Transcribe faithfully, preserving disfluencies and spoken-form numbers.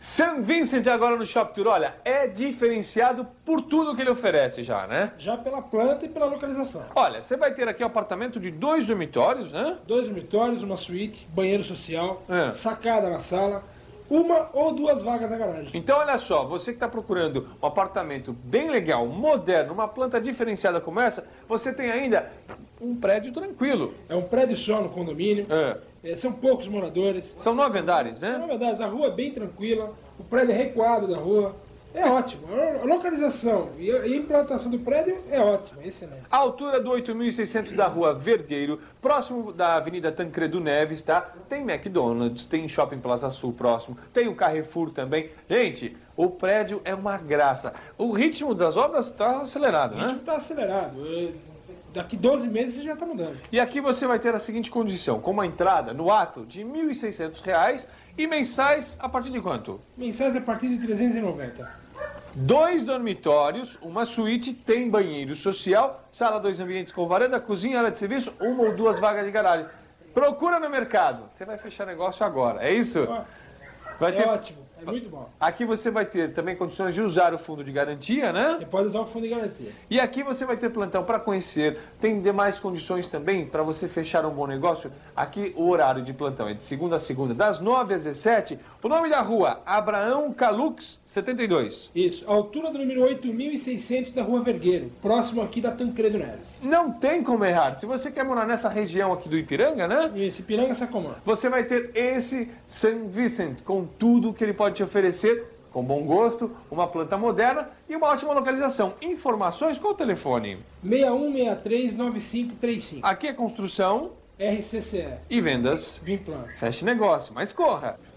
Saint Vincent agora no Shop Tour, olha, é diferenciado por tudo que ele oferece já, né? Já pela planta e pela localização. Olha, você vai ter aqui um apartamento de dois dormitórios, né? Dois dormitórios, uma suíte, banheiro social, É. sacada na sala, uma ou duas vagas na garagem. Então, olha só, você que está procurando um apartamento bem legal, moderno, uma planta diferenciada como essa, você tem ainda um prédio tranquilo. É um prédio só no condomínio, É. é, são poucos moradores. São nove andares, né? Na verdade, a rua é bem tranquila, o prédio é recuado da rua, é ótimo. A localização e a implantação do prédio é ótima, é excelente. A altura do oito mil e seiscentos da rua Vergueiro, próximo da Avenida Tancredo Neves, tá? Tem McDonald's, tem Shopping Plaza Sul próximo, tem o Carrefour também. Gente, o prédio é uma graça. O ritmo das obras está acelerado, A né? gente está acelerado. é, Daqui doze meses você já está mudando. E aqui você vai ter a seguinte condição, com uma entrada no ato de mil e seiscentos reais e mensais a partir de quanto? Mensais a partir de trezentos e noventa. Dois dormitórios, uma suíte, tem banheiro social, sala, dois ambientes com varanda, cozinha, área de serviço, uma ou duas vagas de garagem. Procura no mercado, você vai fechar negócio agora, é isso? Vai É ter... ótimo, é muito bom. Aqui você vai ter também condições de usar o fundo de garantia, né? Você pode usar o fundo de garantia. E aqui você vai ter plantão para conhecer, tem demais condições também para você fechar um bom negócio. Aqui o horário de plantão é de segunda a segunda, das nove às dezessete. O nome da rua, Abraão Calux, setenta e dois. Isso, a altura do número oito mil e seiscentos da rua Vergueiro, próximo aqui da Tancredo Neves. Não tem como errar. Se você quer morar nessa região aqui do Ipiranga, né? Isso, Ipiranga Sacomã. Você vai ter esse Saint Vincent com tudo que ele pode te oferecer, com bom gosto, uma planta moderna e uma ótima localização. Informações com o telefone. seis um seis três nove cinco três cinco. Aqui é construção R C C E. e vendas. Vim Plano. Feche negócio, mas corra!